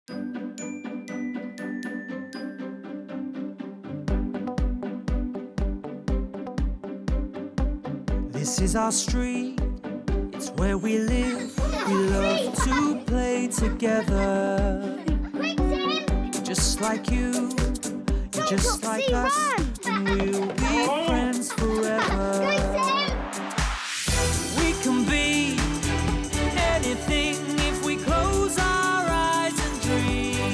This is our street, it's where we live. We love to play together. Quick, Tim! Just like you, you're just Topsy, like us, run! and we'll be friends forever. Go, Tim! We can be anything if we close our eyes and dream.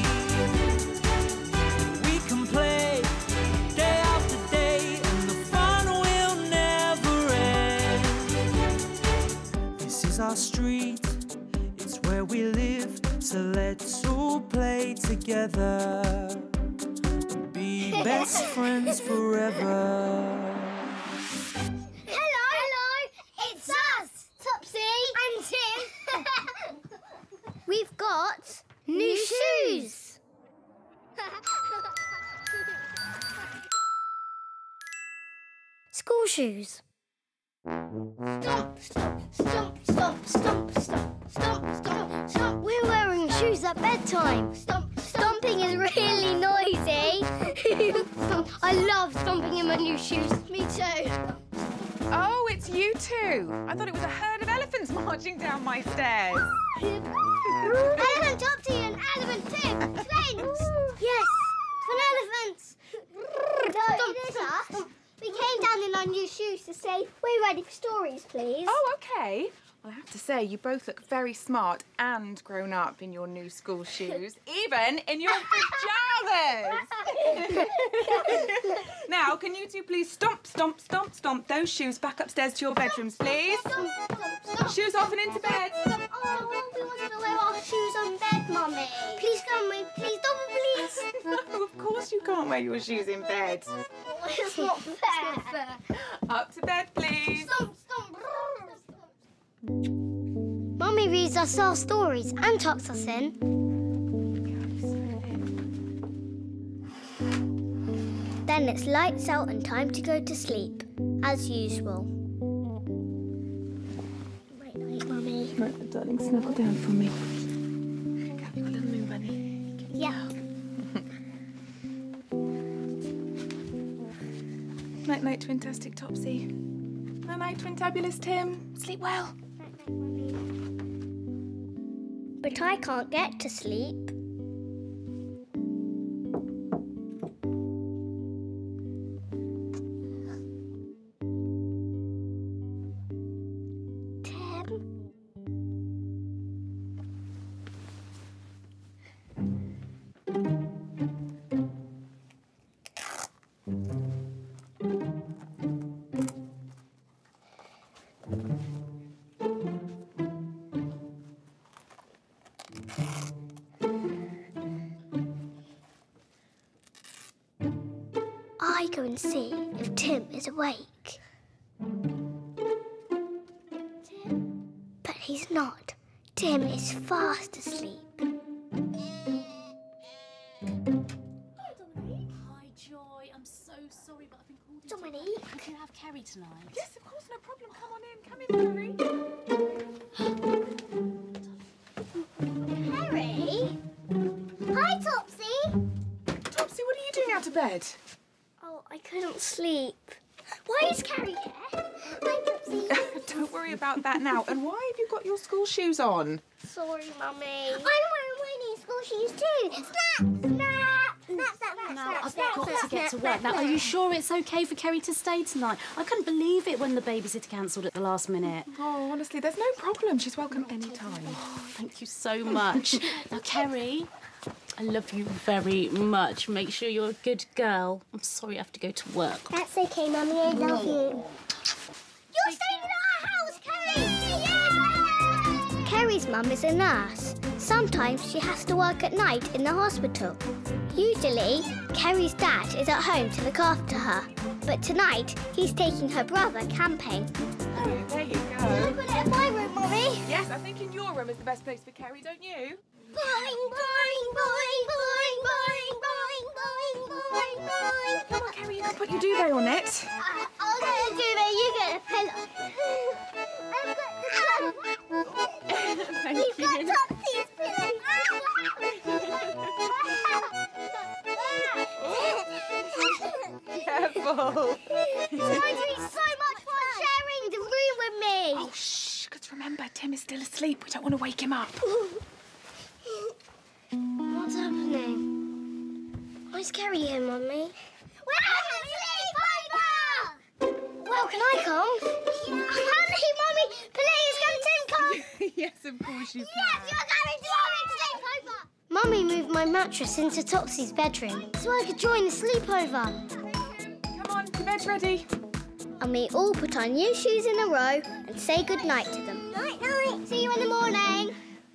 We can play day after day, and the fun will never end. This is our street, it's where we live, so let's all play together. Be best friends forever. It's us, Topsy and Tim. We've got new shoes. School shoes. Stomp, stomp, stomp, stomp, stomp, stomp, stomp, stomp, stomp. We're wearing shoes at bedtime. Stomp, stomping is really noisy. I love stomping in my new shoes. Me too. Oh, it's you two. I thought it was a herd of elephants marching down my stairs. Elephant Topsy and Elephant Tim, twins. Yes, twin elephants. No, it is us. We came down in our new shoes to say we're ready for stories, please. Oh, OK. Well, I have to say, you both look very smart and grown up in your new school shoes, even in your pyjamas. Now, can you two please stomp, stomp, stomp, stomp those shoes back upstairs to your bedrooms, please? Stomp, stomp, stomp. Shoes off and into bed. Oh, we wanted to wear our shoes on bed, Mummy. Please, can we? Please, don't we, please? No, of course you can't wear your shoes in bed. It's not fair. It's not fair. Up to bed, please. Stomp, stomp. Mummy reads us our stories and tucks us in. Then it's lights out and time to go to sleep, as usual. Night, night, Mummy. Right, darling, snuggle down for me. Have you got a little moon bunny? Yeah. Night, night, twin-tastic Topsy. Night, night, twin-tabulous Tim. Sleep well. Night, night, Mummy. But I can't get to sleep. I go and see if Tim is awake. Tim? But he's not. Tim is fast asleep. Hi, Dominique. Hi, Joy. I'm so sorry, but I've been called in. Dominique? Can you have Kerry tonight? Yes, of course, no problem. Come on in. Come in, Mary. Harry? Hi, Topsy. Topsy, what are you doing out of bed? Oh, I couldn't sleep. Why is Carrie here? Hi, Topsy. Don't worry about that now. And why have you got your school shoes on? Sorry, Mummy. I'm wearing my new school shoes too. Snap! Snap! Snap, snap, snap, Now, snap, I've snap, got snap, to get to snap, work. snap, Now, are you snap. sure it's OK for Kerry to stay tonight? I couldn't believe it when the babysitter cancelled at the last minute. Oh, honestly, there's no problem. She's welcome any time. Thank you so much. Now, Kerry, I love you very much. Make sure you're a good girl. I'm sorry I have to go to work. That's okay, Mummy. I love you. You're staying in our house, Kerry! Yeah! Kerry's mum is a nurse. Sometimes she has to work at night in the hospital. Usually, Kerry's dad is at home to look after her. But tonight, he's taking her brother camping. Oh, there you Can I go. put it in my room, Mummy? Yes, I think in your room is the best place for Kerry, don't you? Boing, boing, boing, boing, boing, boing, boing, boing, boing. Come on, Kerry, you can put your duvet on it. I'll get a duvet, you get a pillow. I've got the Thank You've got you. Topsy's pillow. adorable. It's going to be so much fun sharing the room with me. Oh, shh, because remember, Tim is still asleep. We don't want to wake him up. What's happening? Where's Carrie here, Mummy? We're having a sleepover! Well, can I come? Honey, Mummy, please, can Tim come? Yes, of course you can. Yes, you're going to have a sleepover! Mummy moved my mattress into Topsy's bedroom so I could join the sleepover. Come on, your bed's ready. And we all put our new shoes in a row and say goodnight to them. Night, night. See you in the morning.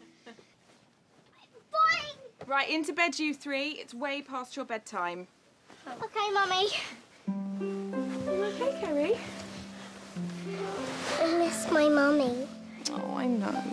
Bye. Right, into bed, you three. It's way past your bedtime. Okay, Mummy. You okay, Kerry? I miss my mummy. Oh, I know.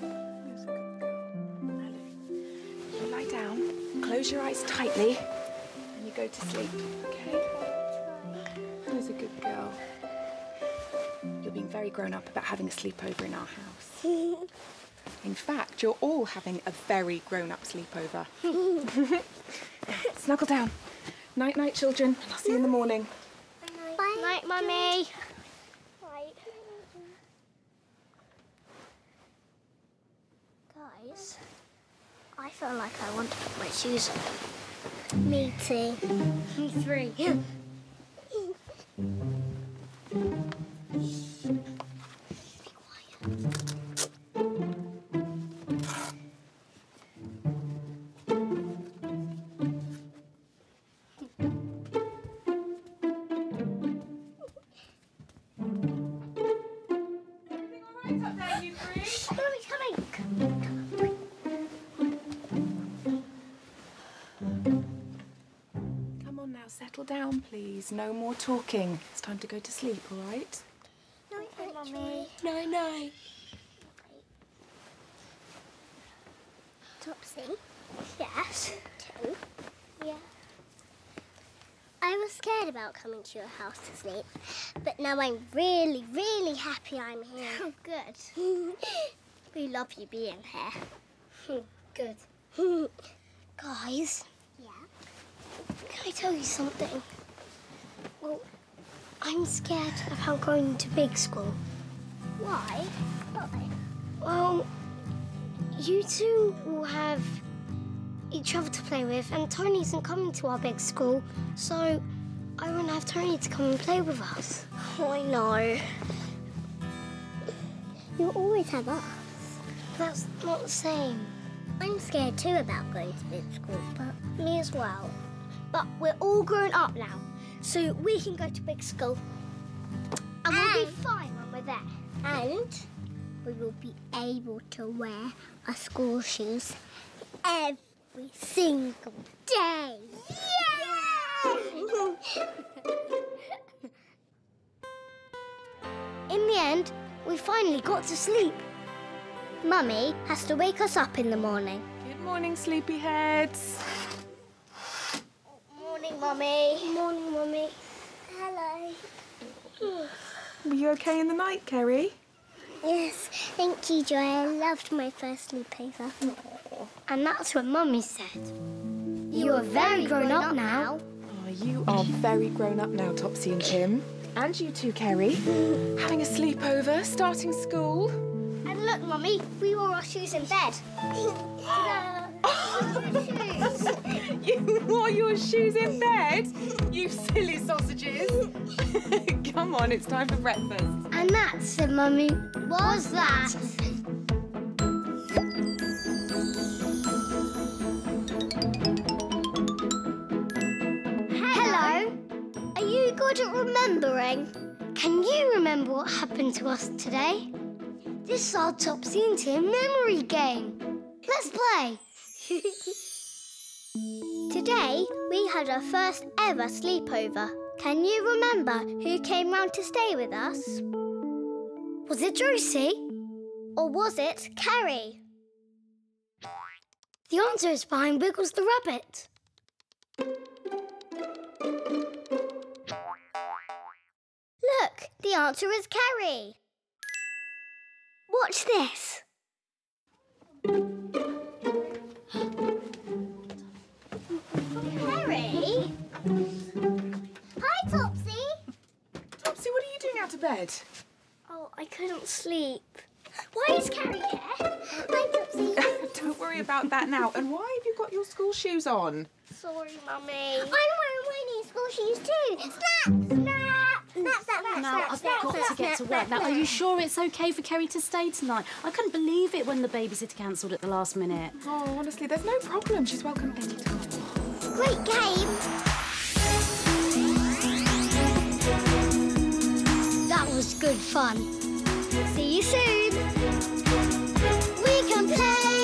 You lie down, close your eyes tightly, and you go to sleep, okay? There's a good girl. You're being very grown up about having a sleepover in our house. In fact, you're all having a very grown-up sleepover. Snuggle down. Night-night, children. I'll see you in the morning. Bye. Night, Mummy. Night. Guys, I feel like I want to put my shoes on. Me too. Me three. Be quiet. Mommy's coming. Come on now, settle down, please. No more talking. It's time to go to sleep, all right? Night, Mummy. No. Topsy? Yes? Tim? Yeah? I was scared about coming to your house to sleep, but now I'm really, really happy I'm here. Oh, good. We love you being here. Good. Guys? Yeah? Can I tell you something? Well, I'm scared about going to big school. Why? Well, you two will have each other to play with, and Tony isn't coming to our big school, so I won't have Tony to come and play with us. Oh, I know. You always have us. That's not the same. I'm scared too about going to big school, but me as well. But we're all grown up now, so we can go to big school. And we'll be fine when we're there. And we will be able to wear our school shoes every single day. Yay! In the end, we finally got to sleep. Mummy has to wake us up in the morning. Good morning, sleepyheads. Morning, Mummy. Morning, Mummy. Hello. Were you okay in the night, Kerry? Yes, thank you, Joy. I loved my first sleepover. And that's what Mummy said. You are very grown up now. Oh, you are very grown up now, Topsy and Tim. And you too, Kerry. Having a sleepover, starting school. And look, Mummy, we wore our shoes in bed. You wore your shoes in bed? You silly sausages. Come on, it's time for breakfast. And that, said Mummy, was that. Hello. Are you good at remembering? Can you remember what happened to us today? This is our Topsy and Tim memory game. Let's play. Today, we had our first ever sleepover. Can you remember who came round to stay with us? Was it Josie? Or was it Carrie? The answer is behind Wiggles the rabbit. Look, the answer is Carrie. Watch this. Carrie? Hi, Topsy. bed. Oh, I couldn't sleep. Why is Carrie here? Hi, Topsy. Don't worry about that now. And why have you got your school shoes on? Sorry, Mummy. I'm wearing my new school shoes too. Snap! Snap! Snap, snap, snap, Now, snap, I've snap, got snap, to get to snap, work. snap, Now, are you snap. sure it's okay for Kerry to stay tonight? I couldn't believe it when the babysitter cancelled at the last minute. Oh, honestly, there's no problem. She's welcome any time. Great game. That was good fun. See you soon. We can play.